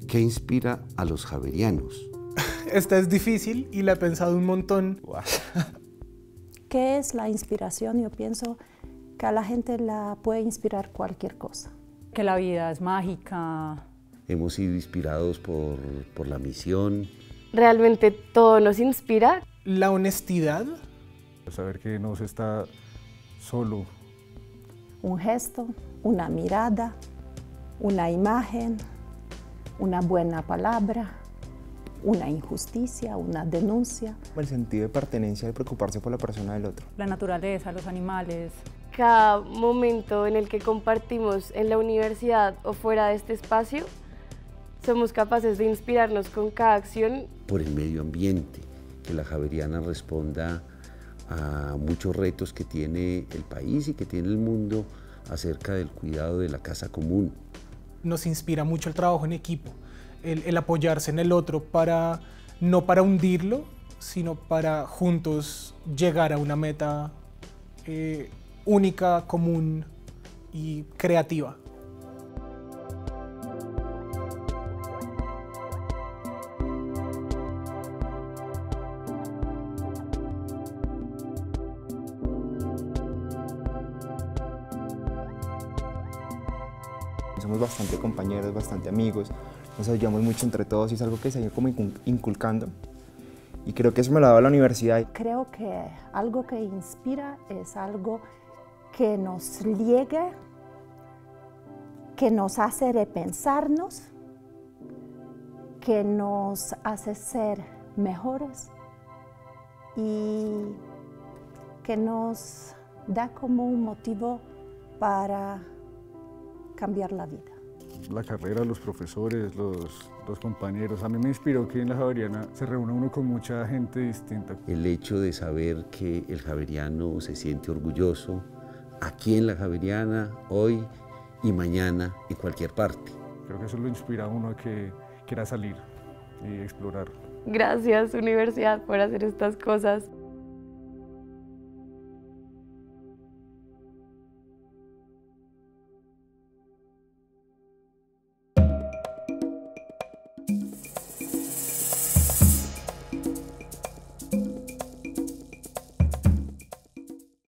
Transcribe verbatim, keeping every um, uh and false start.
¿Qué inspira a los javerianos? Esta es difícil y la he pensado un montón. ¿Qué es la inspiración? Yo pienso que a la gente la puede inspirar cualquier cosa. Que la vida es mágica. Hemos sido inspirados por, por la misión. Realmente todo nos inspira. La honestidad. Saber que no se está solo. Un gesto, una mirada, una imagen, una buena palabra, una injusticia, una denuncia. El sentido de pertenencia, de preocuparse por la persona del otro. La naturaleza, los animales. Cada momento en el que compartimos en la universidad o fuera de este espacio, somos capaces de inspirarnos con cada acción. Por el medio ambiente, que la Javeriana responda a muchos retos que tiene el país y que tiene el mundo acerca del cuidado de la casa común. Nos inspira mucho el trabajo en equipo, el, el apoyarse en el otro, para, no para hundirlo, sino para juntos llegar a una meta eh, única, común y creativa. Somos bastante compañeros, bastante amigos, nos ayudamos mucho entre todos y es algo que se ha ido como inculcando. Y creo que eso me lo ha dado la universidad. Creo que algo que inspira es algo que nos llega, que nos hace repensarnos, que nos hace ser mejores y que nos da como un motivo para cambiar la vida. La carrera, los profesores, los, los compañeros. A mí me inspiró que en la Javeriana se reúne uno con mucha gente distinta. El hecho de saber que el javeriano se siente orgulloso aquí en la Javeriana, hoy y mañana, en cualquier parte. Creo que eso lo inspira a uno a que quiera salir y explorar. Gracias, universidad, por hacer estas cosas.